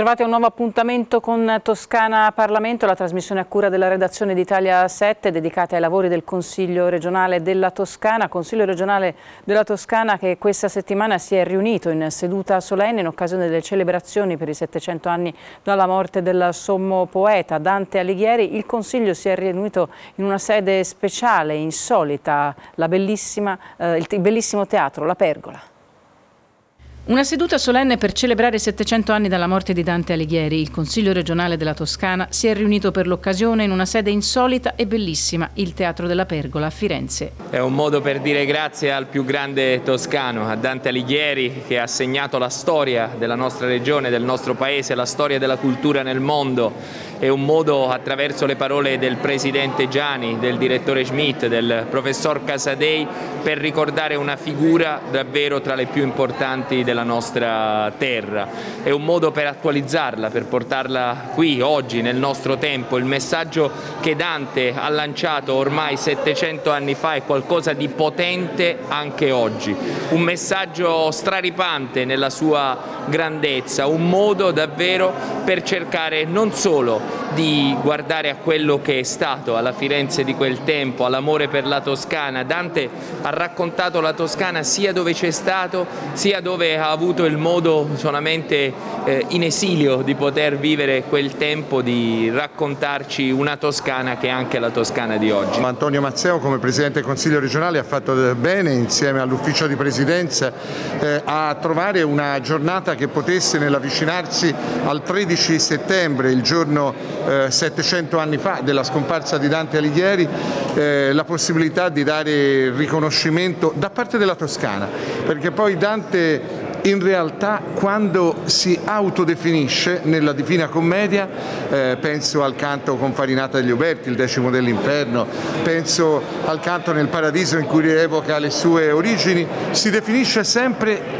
Bentrovati a un nuovo appuntamento con Toscana Parlamento, la trasmissione a cura della redazione di Italia 7 dedicata ai lavori del Consiglio regionale della Toscana. Consiglio regionale della Toscana che questa settimana si è riunito in seduta solenne in occasione delle celebrazioni per i 700 anni dalla morte del sommo poeta Dante Alighieri. Il Consiglio si è riunito in una sede speciale, insolita, il bellissimo teatro La Pergola. Una seduta solenne per celebrare i 700 anni dalla morte di Dante Alighieri. Il Consiglio regionale della Toscana si è riunito per l'occasione in una sede insolita e bellissima, il Teatro della Pergola a Firenze. È un modo per dire grazie al più grande toscano, a Dante Alighieri, che ha segnato la storia della nostra regione, del nostro paese, la storia della cultura nel mondo. È un modo, attraverso le parole del presidente Giani, del direttore Schmidt, del professor Casadei, per ricordare una figura davvero tra le più importanti della nostra terra. È un modo per attualizzarla, per portarla qui, oggi, nel nostro tempo. Il messaggio che Dante ha lanciato ormai 700 anni fa è qualcosa di potente anche oggi. Un messaggio straripante nella sua grandezza, un modo davvero per cercare non solo di guardare a quello che è stato, alla Firenze di quel tempo, all'amore per la Toscana. Dante ha raccontato la Toscana sia dove c'è stato, sia dove ha avuto il modo solamente in esilio di poter vivere quel tempo, di raccontarci una Toscana che è anche la Toscana di oggi. Antonio Mazzeo, come Presidente del Consiglio regionale, ha fatto bene insieme all'Ufficio di Presidenza a trovare una giornata che potesse, nell'avvicinarsi al 13 settembre, il giorno 700 anni fa della scomparsa di Dante Alighieri, la possibilità di dare riconoscimento da parte della Toscana, perché poi Dante in realtà, quando si autodefinisce nella Divina Commedia, penso al canto con Farinata degli Uberti, il Decimo dell'Inferno, penso al canto nel Paradiso in cui rievoca le sue origini, si definisce sempre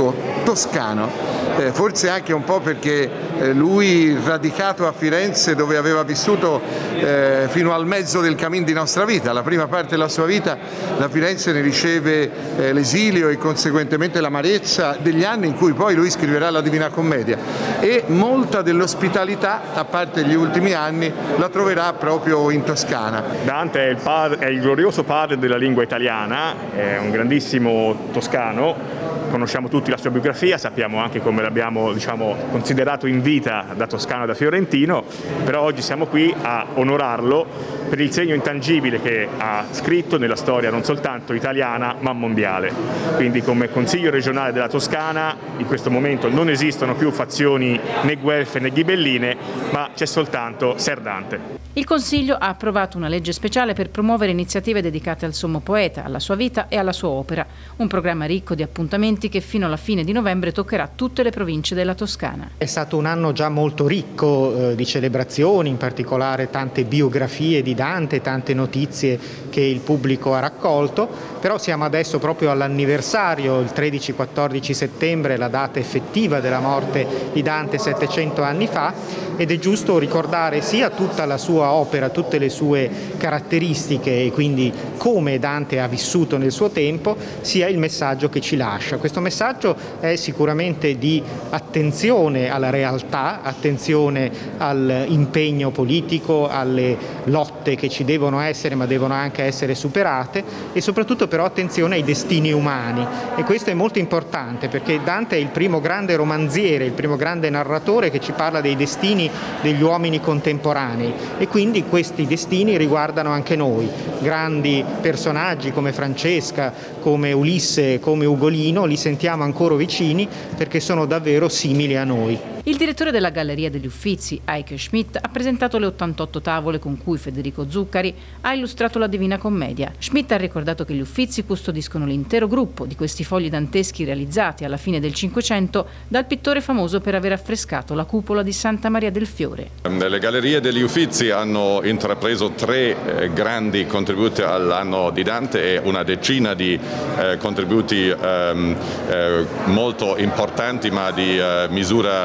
toscano. Forse anche un po' perché lui, radicato a Firenze, dove aveva vissuto fino al mezzo del cammin di nostra vita, la prima parte della sua vita, da Firenze ne riceve l'esilio e conseguentemente l'amarezza degli anni in cui poi lui scriverà la Divina Commedia, e molta dell'ospitalità, a parte gli ultimi anni, la troverà proprio in Toscana. Dante è il glorioso padre della lingua italiana, è un grandissimo toscano. Conosciamo tutti la sua biografia, sappiamo anche come l'abbiamo considerato in vita da toscano e da fiorentino, però oggi siamo qui a onorarlo per il segno intangibile che ha scritto nella storia non soltanto italiana ma mondiale. Quindi come Consiglio regionale della Toscana in questo momento non esistono più fazioni né guelfe né ghibelline, ma c'è soltanto Ser Dante. Il Consiglio ha approvato una legge speciale per promuovere iniziative dedicate al sommo poeta, alla sua vita e alla sua opera. Un programma ricco di appuntamenti che fino alla fine di novembre toccherà tutte le province della Toscana. È stato un anno già molto ricco di celebrazioni, in particolare tante biografie di Dante, tante notizie che il pubblico ha raccolto, però siamo adesso proprio all'anniversario, il 13-14 settembre, la data effettiva della morte di Dante 700 anni fa, ed è giusto ricordare sia tutta la sua opera, tutte le sue caratteristiche e quindi come Dante ha vissuto nel suo tempo, sia il messaggio che ci lascia. Questo messaggio è sicuramente di attenzione alla realtà, attenzione all'impegno politico, alle lotte che ci devono essere ma devono anche essere superate, e soprattutto però attenzione ai destini umani, e questo è molto importante perché Dante è il primo grande romanziere, il primo grande narratore che ci parla dei destini degli uomini contemporanei, e quindi questi destini riguardano anche noi. Grandi personaggi come Francesca, come Ulisse, come Ugolino li sentiamo ancora vicini perché sono davvero simili a noi. Il direttore della Galleria degli Uffizi, Heike Schmidt, ha presentato le 88 tavole con cui Federico Zuccari ha illustrato la Divina Commedia. Schmidt ha ricordato che gli Uffizi custodiscono l'intero gruppo di questi fogli danteschi realizzati alla fine del Cinquecento dal pittore famoso per aver affrescato la cupola di Santa Maria del Fiore. Le Gallerie degli Uffizi hanno intrapreso 3 grandi contributi all'anno di Dante e una decina di contributi molto importanti ma di misura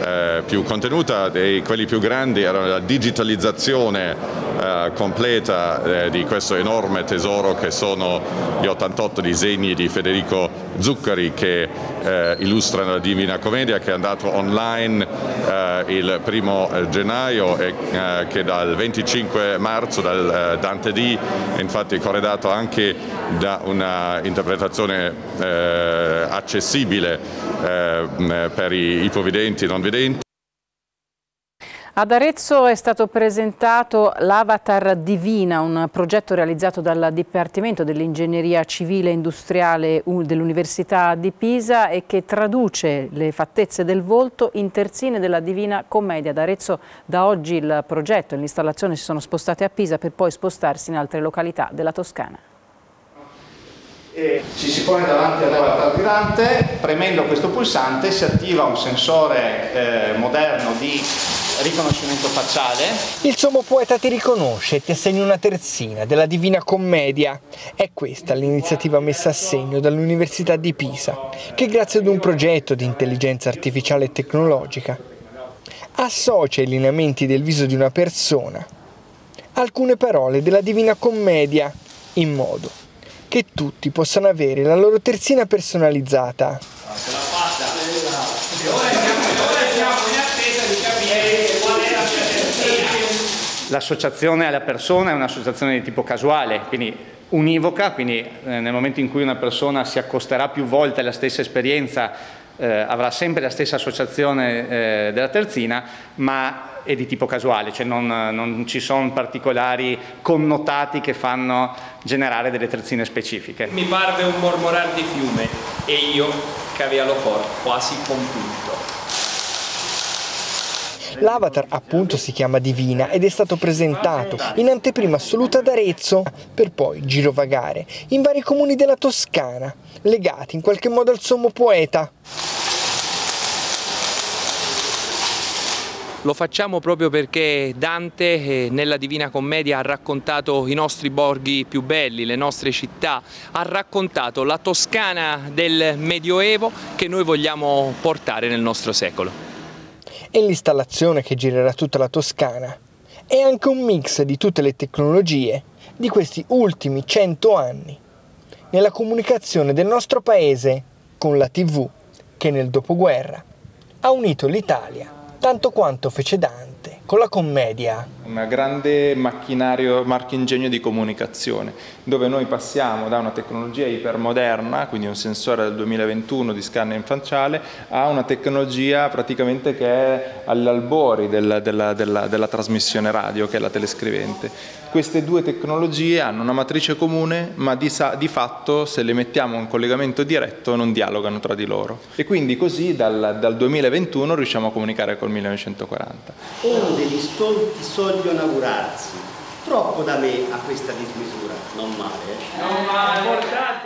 più contenuta, e quelli più grandi erano la digitalizzazione completa di questo enorme tesoro che sono gli 88 disegni di Federico Zuccari che illustrano la Divina Commedia, che è andato online il 1° gennaio e che dal 25 marzo dal Dante D è infatti corredato anche da una interpretazione accessibile per i ipovedenti e non vedenti. Ad Arezzo è stato presentato l'Avatar Divina, un progetto realizzato dal Dipartimento dell'Ingegneria Civile e Industriale dell'Università di Pisa e che traduce le fattezze del volto in terzine della Divina Commedia. Ad Arezzo da oggi il progetto e l'installazione si sono spostate a Pisa per poi spostarsi in altre località della Toscana. Ci si pone davanti all'avatar di Dante, premendo questo pulsante si attiva un sensore moderno di riconoscimento facciale. Il sommo poeta ti riconosce e ti assegna una terzina della Divina Commedia. È questa l'iniziativa messa a segno dall'Università di Pisa, che grazie ad un progetto di intelligenza artificiale e tecnologica associa ai lineamenti del viso di una persona alcune parole della Divina Commedia in modo che tutti possano avere la loro terzina personalizzata. L'associazione alla persona è un'associazione di tipo casuale, quindi univoca, quindi nel momento in cui una persona si accosterà più volte alla stessa esperienza avrà sempre la stessa associazione della terzina, ma è di tipo casuale, cioè non ci sono particolari connotati che fanno generare delle terzine specifiche. Mi parve un mormorar di fiume e io cavea lo cor quasi compunto. L'avatar appunto si chiama Divina ed è stato presentato in anteprima assoluta ad Arezzo per poi girovagare in vari comuni della Toscana legati in qualche modo al sommo poeta. Lo facciamo proprio perché Dante nella Divina Commedia ha raccontato i nostri borghi più belli, le nostre città, ha raccontato la Toscana del Medioevo che noi vogliamo portare nel nostro secolo. E l'installazione che girerà tutta la Toscana è anche un mix di tutte le tecnologie di questi ultimi 100 anni nella comunicazione del nostro paese con la TV che nel dopoguerra ha unito l'Italia tanto quanto fece Dante con la commedia. Un grande marchingegno di comunicazione, dove noi passiamo da una tecnologia ipermoderna, quindi un sensore del 2021 di scanner facciale, a una tecnologia praticamente che è agli albori della trasmissione radio, che è la telescrivente. Queste due tecnologie hanno una matrice comune, ma di fatto se le mettiamo in collegamento diretto non dialogano tra di loro. E quindi così dal 2021 riusciamo a comunicare col 1940. Uno degli stolti sogno inaugurarsi, troppo da me a questa dismisura, non male. Non male.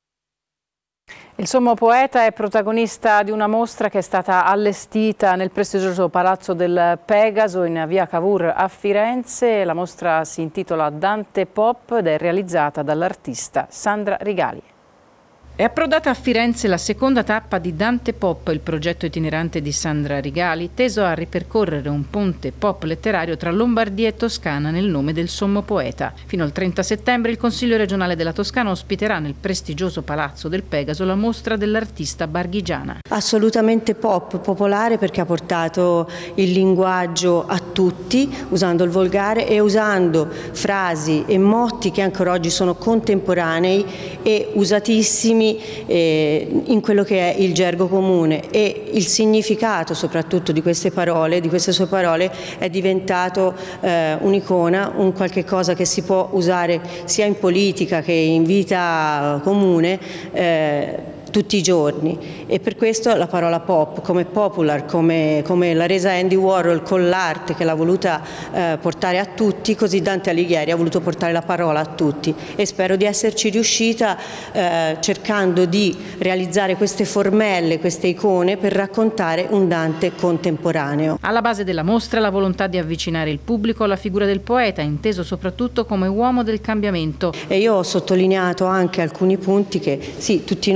Il sommo poeta è protagonista di una mostra che è stata allestita nel prestigioso Palazzo del Pegaso in via Cavour a Firenze. La mostra si intitola Dante Pop ed è realizzata dall'artista Sandra Rigali. È approdata a Firenze la seconda tappa di Dante Pop, il progetto itinerante di Sandra Rigali, teso a ripercorrere un ponte pop letterario tra Lombardia e Toscana nel nome del sommo poeta. Fino al 30 settembre il Consiglio regionale della Toscana ospiterà nel prestigioso Palazzo del Pegaso la mostra dell'artista Barghigiana. Assolutamente pop, popolare, perché ha portato il linguaggio a tutti, usando il volgare e usando frasi e motti che ancora oggi sono contemporanei e usatissimi in quello che è il gergo comune, e il significato soprattutto di queste parole, di queste sue parole, è diventato un'icona, un qualche cosa che si può usare sia in politica che in vita comune tutti i giorni, e per questo la parola pop, come popular, come l'ha resa Andy Warhol con l'arte che l'ha voluta portare a tutti, così Dante Alighieri ha voluto portare la parola a tutti, e spero di esserci riuscita cercando di realizzare queste formelle, queste icone per raccontare un Dante contemporaneo. Alla base della mostra la volontà di avvicinare il pubblico alla figura del poeta, inteso soprattutto come uomo del cambiamento. E io ho sottolineato anche alcuni punti che sì, tutti noi siamo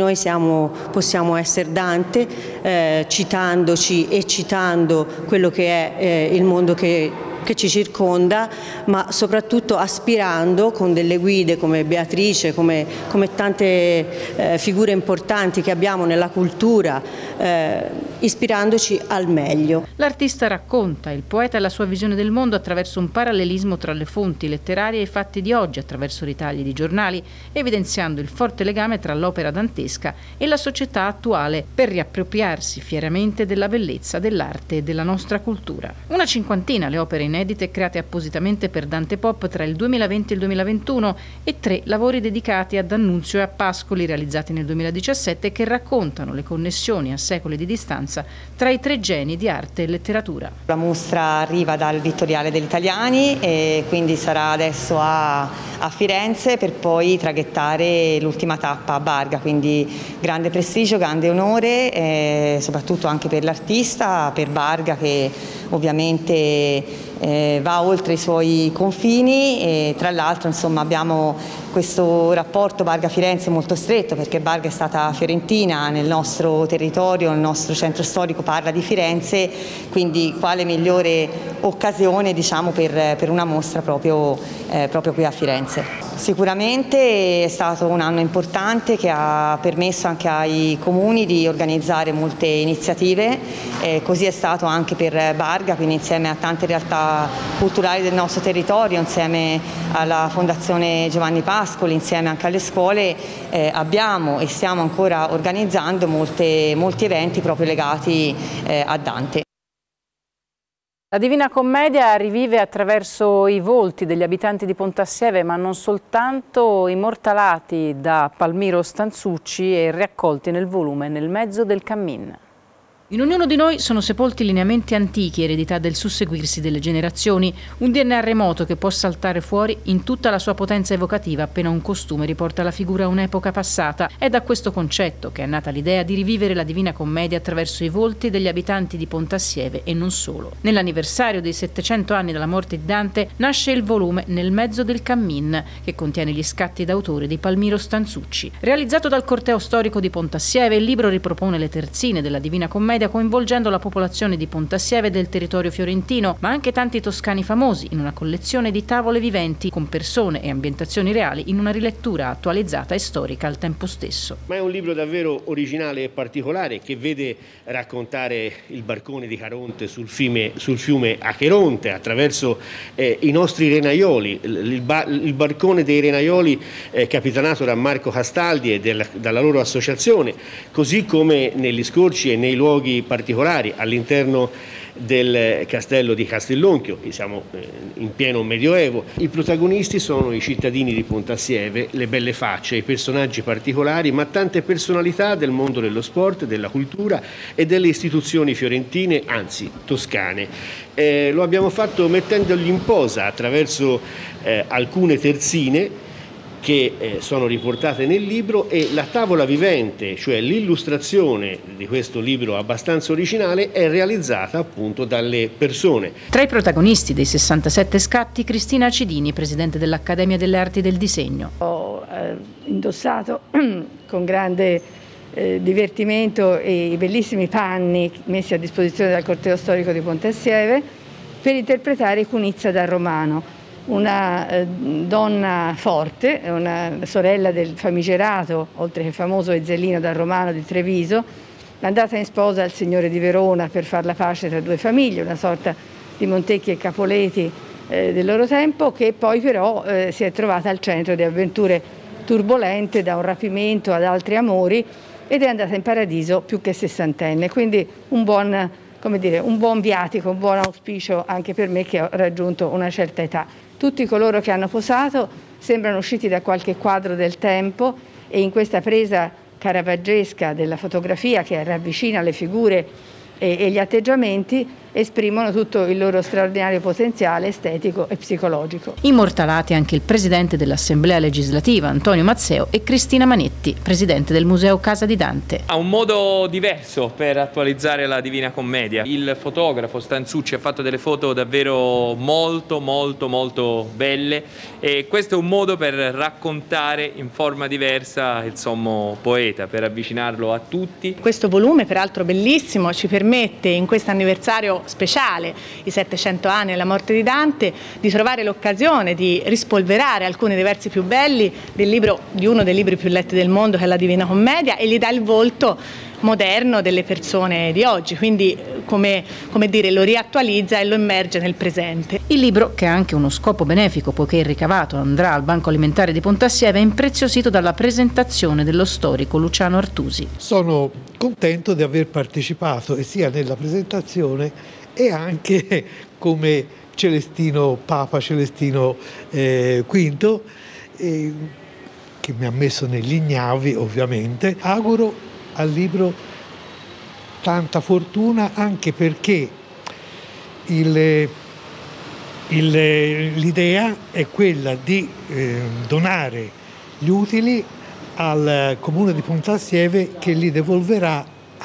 possiamo essere Dante, citandoci e citando quello che è il mondo che ci circonda, ma soprattutto aspirando con delle guide come Beatrice, come tante figure importanti che abbiamo nella cultura, ispirandoci al meglio. L'artista racconta, il poeta e la sua visione del mondo attraverso un parallelismo tra le fonti letterarie e i fatti di oggi, attraverso ritagli di giornali, evidenziando il forte legame tra l'opera dantesca e la società attuale, per riappropriarsi fieramente della bellezza dell'arte e della nostra cultura. Una cinquantina le opere inedite create appositamente per Dante Pop tra il 2020 e il 2021 e 3 lavori dedicati a D'Annunzio e a Pascoli realizzati nel 2017 che raccontano le connessioni a secoli di distanza tra i 3 geni di arte e letteratura. La mostra arriva dal Vittoriale degli Italiani e quindi sarà adesso a Firenze per poi traghettare l'ultima tappa a Barga, quindi grande prestigio, grande onore, soprattutto anche per l'artista, per Barga che ovviamente va oltre i suoi confini e tra l'altro insomma abbiamo questo rapporto Barga-Firenze molto stretto perché Barga è stata fiorentina nel nostro territorio, il nostro centro storico parla di Firenze, quindi quale migliore occasione diciamo per una mostra proprio qui a Firenze. Sicuramente è stato un anno importante che ha permesso anche ai comuni di organizzare molte iniziative, così è stato anche per Barga, quindi insieme a tante realtà culturali del nostro territorio, insieme alla Fondazione Giovanni Pascoli, insieme anche alle scuole, abbiamo e stiamo ancora organizzando molti eventi proprio legati a Dante. La Divina Commedia rivive attraverso i volti degli abitanti di Pontassieve, ma non soltanto, immortalati da Palmiro Stanzucci e raccolti nel volume Nel mezzo del cammin. In ognuno di noi sono sepolti lineamenti antichi, eredità del susseguirsi delle generazioni, un DNA remoto che può saltare fuori in tutta la sua potenza evocativa appena un costume riporta la figura a un'epoca passata. È da questo concetto che è nata l'idea di rivivere la Divina Commedia attraverso i volti degli abitanti di Pontassieve e non solo. Nell'anniversario dei 700 anni dalla morte di Dante nasce il volume Nel mezzo del cammin, che contiene gli scatti d'autore di Palmiro Stanzucci. Realizzato dal corteo storico di Pontassieve, il libro ripropone le terzine della Divina Commedia coinvolgendo la popolazione di Pontassieve e del territorio fiorentino, ma anche tanti toscani famosi, in una collezione di tavole viventi con persone e ambientazioni reali in una rilettura attualizzata e storica al tempo stesso. Ma è un libro davvero originale e particolare che vede raccontare il barcone di Caronte sul fiume Acheronte attraverso i nostri renaioli, il barcone dei renaioli capitanato da Marco Castaldi e dalla loro associazione, così come negli scorci e nei luoghi particolari all'interno del castello di Castellonchio, siamo in pieno medioevo. I protagonisti sono i cittadini di Pontassieve, le belle facce, i personaggi particolari, ma tante personalità del mondo dello sport, della cultura e delle istituzioni fiorentine, anzi toscane. Lo abbiamo fatto mettendogli in posa attraverso alcune terzine che sono riportate nel libro e la tavola vivente, cioè l'illustrazione di questo libro abbastanza originale, è realizzata appunto dalle persone. Tra i protagonisti dei 67 scatti, Cristina Acidini, presidente dell'Accademia delle Arti del Disegno. Ho indossato con grande divertimento i bellissimi panni messi a disposizione dal corteo storico di Pontassieve per interpretare Cunizia dal Romano. Una donna forte, una sorella del famigerato, oltre che famoso Ezzellino dal Romano di Treviso, andata in sposa al signore di Verona per far la pace tra due famiglie, una sorta di Montecchi e Capoleti del loro tempo, che poi però si è trovata al centro di avventure turbolente, da un rapimento ad altri amori, ed è andata in paradiso più che sessantenne, quindi un buon viatico, un buon auspicio anche per me che ho raggiunto una certa età. Tutti coloro che hanno posato sembrano usciti da qualche quadro del tempo e in questa presa caravaggesca della fotografia che ravvicina le figure e gli atteggiamenti esprimono tutto il loro straordinario potenziale estetico e psicologico. Immortalati anche il presidente dell'Assemblea legislativa Antonio Mazzeo e Cristina Manetti, presidente del Museo Casa di Dante. Ha un modo diverso per attualizzare la Divina Commedia. Il fotografo Stanzucci ha fatto delle foto davvero molto belle, e questo è un modo per raccontare in forma diversa il sommo poeta, per avvicinarlo a tutti. Questo volume, peraltro bellissimo, ci permette in questo anniversario speciale, i 700 anni della morte di Dante, di trovare l'occasione di rispolverare alcuni dei versi più belli di uno dei libri più letti del mondo, che è la Divina Commedia, e gli dà il volto moderno delle persone di oggi, quindi come dire, lo riattualizza e lo immerge nel presente. Il libro, che ha anche uno scopo benefico poiché il ricavato andrà al Banco Alimentare di Pontassieve, è impreziosito dalla presentazione dello storico Luciano Artusi. Sono contento di aver partecipato sia nella presentazione e anche come Papa Celestino V, che mi ha messo negli ignavi ovviamente. Auguro al libro tanta fortuna, anche perché l'idea è quella di donare gli utili al Comune di Pontassieve, che li devolverà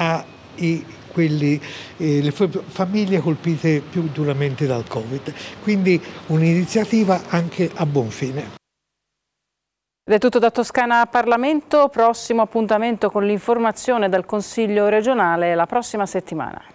le famiglie colpite più duramente dal Covid. Quindi un'iniziativa anche a buon fine. Ed è tutto da Toscana Parlamento, prossimo appuntamento con l'informazione dal Consiglio regionale la prossima settimana.